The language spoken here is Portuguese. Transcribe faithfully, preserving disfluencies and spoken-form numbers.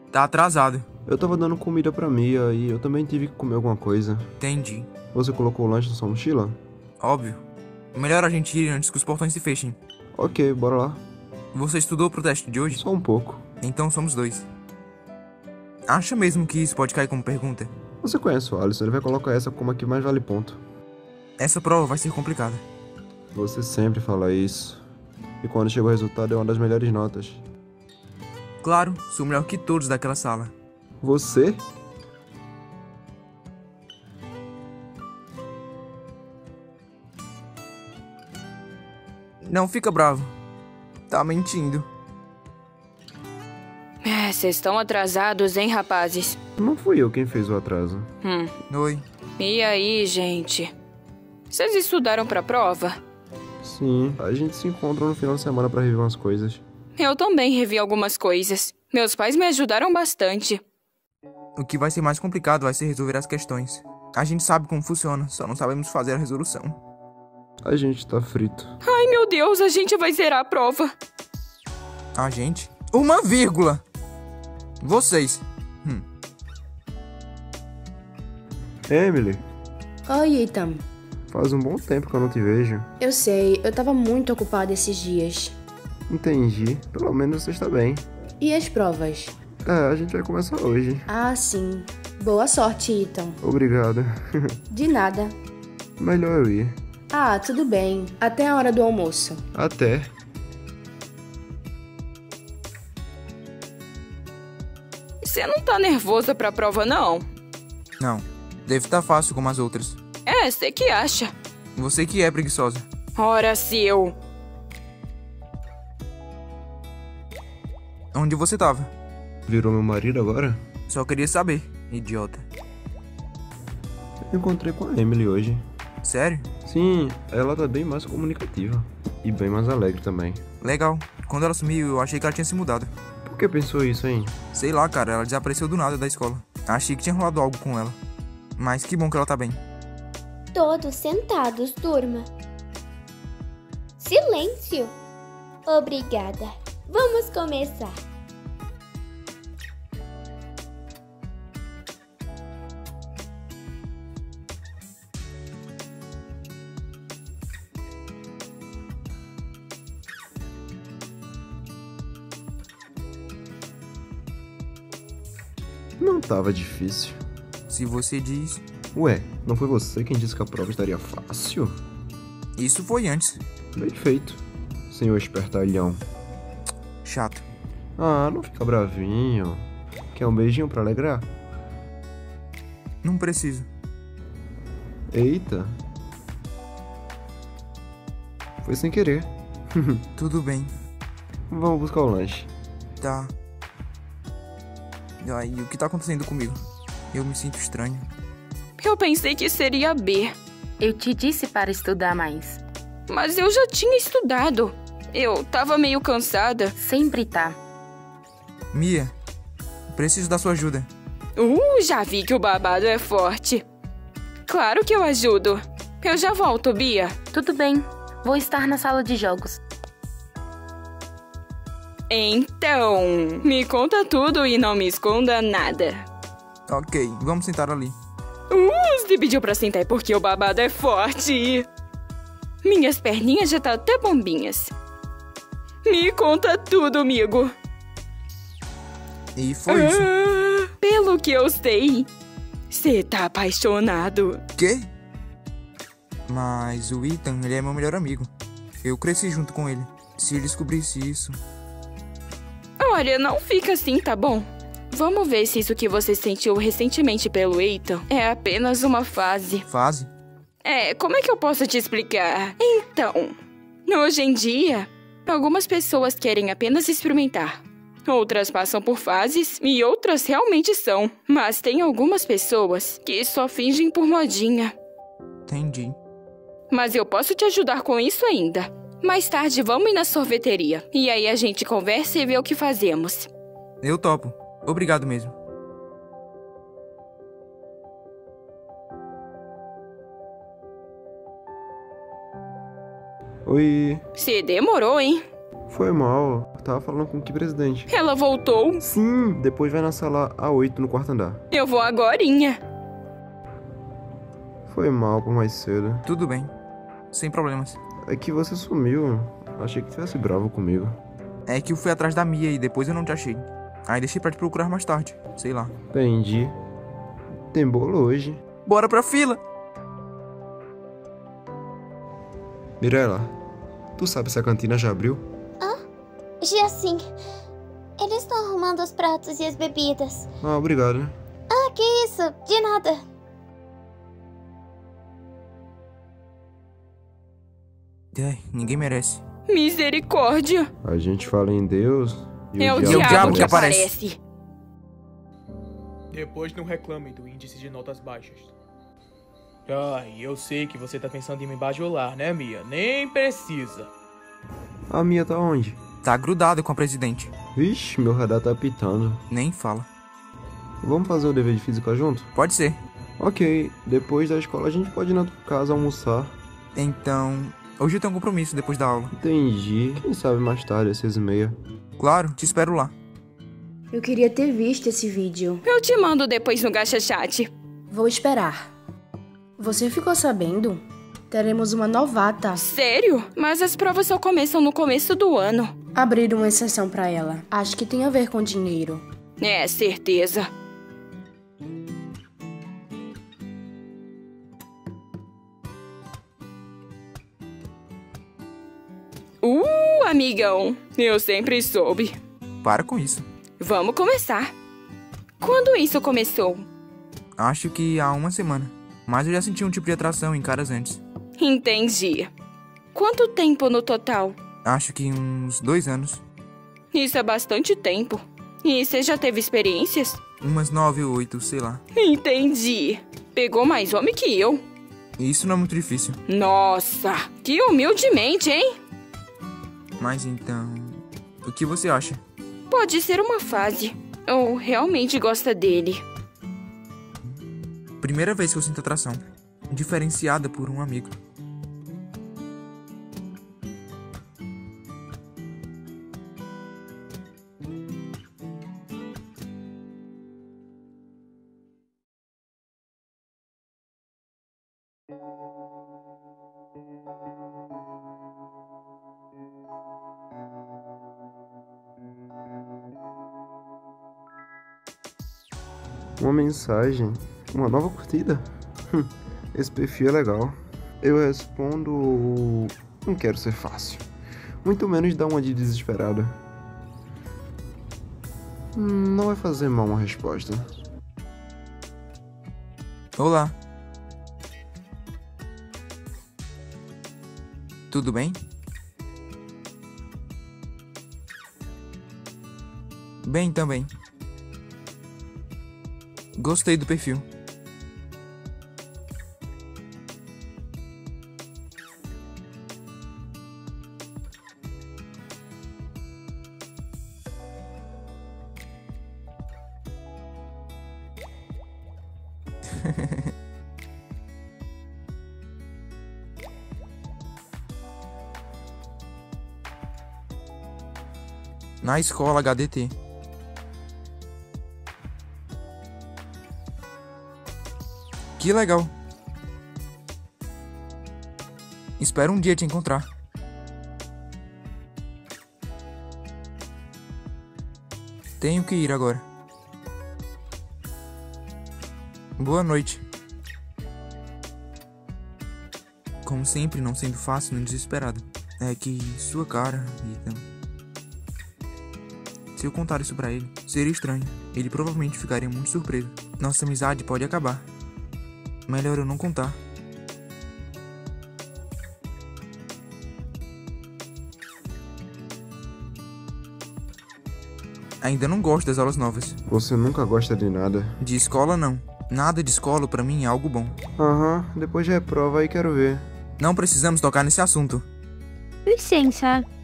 Tá atrasado. Eu tava dando comida pra Mia e eu também tive que comer alguma coisa. Entendi. Você colocou o lanche na sua mochila? Óbvio. Melhor a gente ir antes que os portões se fechem. Ok, bora lá. Você estudou pro teste de hoje? Só um pouco. Então somos dois. Acha mesmo que isso pode cair como pergunta? Você conhece o Alisson, ele vai colocar essa como a que mais vale ponto. Essa prova vai ser complicada. Você sempre fala isso. E quando chega o resultado é uma das melhores notas. Claro, sou melhor que todos daquela sala. Você? Não fica bravo. Tá mentindo. É, vocês estão atrasados, hein, rapazes? Não fui eu quem fez o atraso. Hum. Oi. E aí, gente? Vocês estudaram pra prova? Sim, a gente se encontra no final de semana pra rever umas coisas. Eu também revi algumas coisas. Meus pais me ajudaram bastante. O que vai ser mais complicado vai ser resolver as questões. A gente sabe como funciona, só não sabemos fazer a resolução. A gente tá frito. Ai, meu Deus, a gente vai zerar a prova. A gente? Uma vírgula! Vocês. Hum. Emily, Oi, Ethan. faz um bom tempo que eu não te vejo. Eu sei, eu tava muito ocupada esses dias. Entendi. Pelo menos você está bem. E as provas? É, a gente vai começar hoje. Ah, sim. Boa sorte, Ethan. Obrigado. De nada. Melhor eu ir. Ah, tudo bem. Até a hora do almoço. Até. Você não tá nervosa pra prova, não? Não. Deve estar fácil como as outras. É, você que acha. Você que é preguiçosa. Ora, seu. Onde você tava? Virou meu marido agora? Só queria saber, idiota. Eu encontrei com a Emily hoje. Sério? Sim, ela tá bem mais comunicativa. E bem mais alegre também. Legal. Quando ela sumiu, eu achei que ela tinha se mudado. Por que pensou isso, hein? Sei lá, cara, ela desapareceu do nada da escola. Achei que tinha rolado algo com ela. Mas que bom que ela tá bem. Todos sentados, turma. Silêncio. Obrigada. Vamos começar. Não tava difícil. Se você diz... Ué, não foi você quem disse que a prova estaria fácil? Isso foi antes. Bem feito, senhor espertalhão. Chato. Ah, não fica bravinho. Quer um beijinho pra alegrar? Não preciso. Eita. Foi sem querer. Tudo bem. Vamos buscar o lanche. Tá. E aí, o que tá acontecendo comigo? Eu me sinto estranho. Eu pensei que seria B, Eu te disse para estudar mais. mas eu já tinha estudado. Eu tava meio cansada. Sempre tá. Mia, preciso da sua ajuda. Uh, já vi que o babado é forte. Claro que eu ajudo. Eu já volto, Bia. Tudo bem. Vou estar na sala de jogos. Então, me conta tudo e não me esconda nada. Ok, vamos sentar ali. Uh, se pediu pra sentar é porque o babado é forte. Minhas perninhas já tá até bombinhas. Me conta tudo, amigo. E foi isso. Ah, pelo que eu sei, você tá apaixonado. Quê? Mas o Ethan, ele é meu melhor amigo. Eu cresci junto com ele. Se ele descobrisse isso... Olha, não fica assim, tá bom? Vamos ver se isso que você sentiu recentemente pelo Ethan é apenas uma fase. Fase? É, como é que eu posso te explicar? Então, hoje em dia, algumas pessoas querem apenas experimentar. Outras passam por fases e outras realmente são. Mas tem algumas pessoas que só fingem por modinha. Entendi. Mas eu posso te ajudar com isso ainda. Mais tarde, vamos ir na sorveteria. E aí a gente conversa e vê o que fazemos. Eu topo. Obrigado mesmo. Oi. Se demorou, hein? Foi mal. Eu tava falando com que presidente? Ela voltou. Sim, depois vai na sala A oito no quarto andar. Eu vou agorinha. Foi mal por mais cedo. Tudo bem. Sem problemas. É que você sumiu. Achei que tivesse bravo comigo. É que eu fui atrás da Mia e depois eu não te achei. Aí deixei pra te procurar mais tarde. Sei lá. Entendi. Tem bolo hoje. Bora pra fila! Mirella, tu sabe se a cantina já abriu? Já sim. Eles estão arrumando os pratos e as bebidas. Ah, obrigado. Ah, que isso? De nada. Ai, ninguém merece. Misericórdia. A gente fala em Deus e É o diabo diabo, diabo que que aparece. aparece. Depois não reclame do índice de notas baixas. Ai, eu sei que você tá pensando em me bajular, né, Mia? Nem precisa. A Mia tá onde? Tá grudado com a presidente. Vixe, meu radar tá apitando. Nem fala. Vamos fazer o dever de física junto? Pode ser. Ok, depois da escola a gente pode ir na tua casa almoçar. Então, hoje eu tenho um compromisso depois da aula. Entendi. Quem sabe mais tarde, às seis e meia. Claro, te espero lá. Eu queria ter visto esse vídeo. Eu te mando depois no Gacha Chat. Vou esperar. Você ficou sabendo? Teremos uma novata. Sério? Mas as provas só começam no começo do ano. Abrir uma exceção pra ela. Acho que tem a ver com dinheiro. É, certeza. Uh, amigão. Eu sempre soube. Para com isso. Vamos começar. Quando isso começou? Acho que há uma semana. Mas eu já senti um tipo de atração em caras antes. Entendi. Quanto tempo no total? Acho que uns dois anos. Isso é bastante tempo. E você já teve experiências? Umas nove ou oito, sei lá. Entendi. Pegou mais homem que eu. Isso não é muito difícil. Nossa, que humildemente, hein? Mas então... O que você acha? Pode ser uma fase. Ou realmente gosta dele. Primeira vez que eu sinto atração. Diferenciada por um amigo. Uma mensagem? Uma nova curtida? Hum, esse perfil é legal. Eu respondo... Não quero ser fácil. Muito menos dar uma de desesperada. Hum, Não vai fazer mal uma resposta. Olá. Tudo bem? Bem também. Gostei do perfil. Na escola H D T. Que legal. Espero um dia te encontrar. Tenho que ir agora. Boa noite. Como sempre, não sendo fácil nem desesperado. É que sua cara, Ethan. Se eu contar isso pra ele, seria estranho. Ele provavelmente ficaria muito surpreso. Nossa amizade pode acabar. Melhor eu não contar. Ainda não gosto das aulas novas. Você nunca gosta de nada? De escola, não. Nada de escola pra mim é algo bom. Aham, depois de reprova aí quero ver. Não precisamos tocar nesse assunto. Licença,